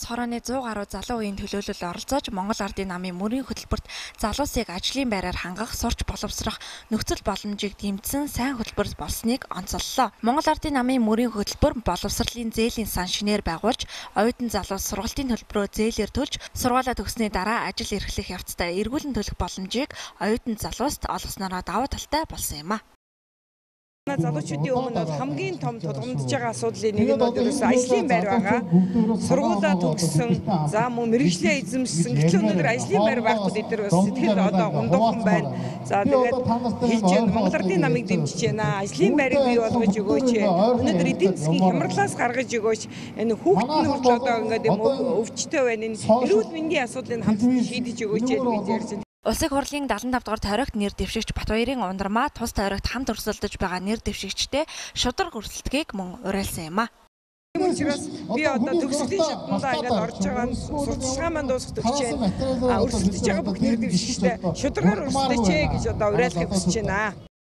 улс хорооны 100 гаруй залуу үеийн төлөөлөл оролцож Монгол Ардын намын мөрийн хөтөлбөрт залуусыг ажлын байраар хангах, сурч боловсрох нөхцөл боломжийг дэмжсэн сайн хөтөлбөр болсныг онцоллоо. Монгол Ардын намын мөрийн хөтөлбөр боловсролын зээлийн сан шинээр байгуулж, оюутан залуус сургалтын төлбөрөө зээлээр төлж, сургуулаа төгссөний дараа ажил эрхлэх явцдаа эргүүлэн төлөх боломжийг оюутан залууст олгосноор давуу талтай болсон юм а. Залуучуудын өмнө хамгийн том тулгамдж байгаа асуудлын нэг нь бол ерөөсөө ажлын байр байгаа. Сургуулаа төгссөн, за мөн мэрэгчлээ эзэмшсэн. Гэтэл өнөөдөр ажлын байр байхгүй эдгээр бас сэтгэл одоо гундуухан байна. За тэгээд хэлж байна Монгол Ардын намыг дэмжиж байна. Ажлын байрыг бий болгож өгөөч. Өнөөдөр эдийн засгийн хямралаас гаргаж өгөөч. Энэ хүүхдийн хүртэл одоо ингээд юм өвчтөй байна. Энэ эрүүл мэндийн асуудлыг хамтдаа шийдэж өгөөч гэж бид ярьж байна. Улсын хурлын 75 дугаар тойрогт нэр дэвшигч Батбаярын ундрмаа тус тойрогт хамт өрсөлдөж байгаа нэр дэвшигчтэй шудраг өрсөлдгийг мөн уриалсан юм а. Тийм учраас би одоо төгсгөлийн шатндаа ингээд орж байгаа сурталчилгаа маань дуусах гэж байна. Өрсөлдөж байгаа бүх нэр дэвшигчтэй шударгаар өрсөлдөж гэж одоо уриалахыг хүсэж байна.